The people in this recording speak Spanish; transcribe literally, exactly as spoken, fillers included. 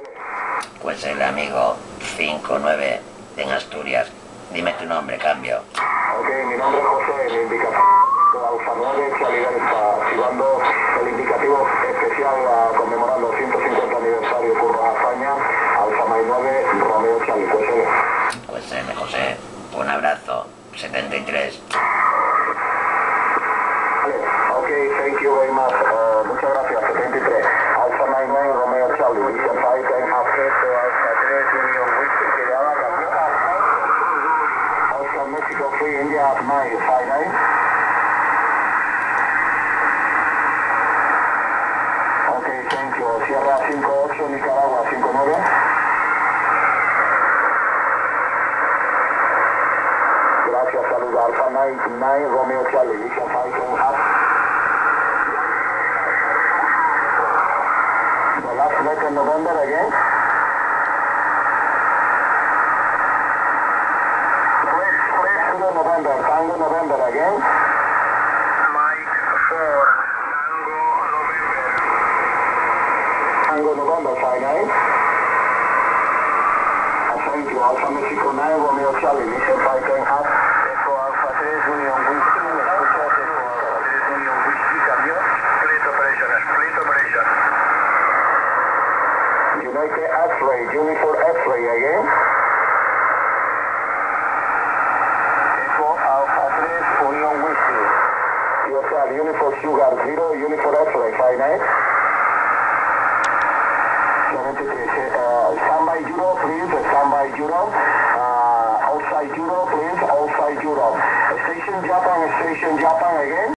Pues el amigo cinco nueve en Asturias. Dime tu nombre, cambio. Ok, mi nombre es José, mi indicativo Alfa nueve, Charlie Delta, activando el indicativo especial uh, conmemorando el ciento cincuenta aniversario de Curva España, Alfa nueve, Romeo Charlie, pues él. Pues M, José. Un abrazo. setenta y tres. Vale, ok, thank you very much. Uh, muchas gracias, setenta y tres. Alfa nueve, Romeo Charlie, Mission five, ten, Afreto, Alfa tres, Union Whiskey, que ya va a cambiar. Alfa Mexico Free, India, nine, five nine. Ok, thank you. Sierra cinco ocho, Nicaragua cinco nueve. Gracias, saludos. Alfa nueve, nueve, Romeo Charlie, Mission five, ten, half. The last leg in November again. Please, please, Tango November, Tango November again. Mike four, Tango November. Tango November, five nine. Thank you, Alfa Mexico nine, Romeo Charlie, Mission five, ten, half. Echo Alfa tres, Union Whiskey, ¿me escuchas? Echo Alfa tres, Union Whiskey, cambio. Split operation, split operation. United X-ray, Unifor X-ray again. Echo Alfa tres, Union Whiskey. Yourself, Unifor Sugar zero, Unifor X-ray, five nine. seventy-three, uh, standby Euro, please, standby Euro. Uh, outside Euro, please, outside Euro. Station Japan, station Japan again.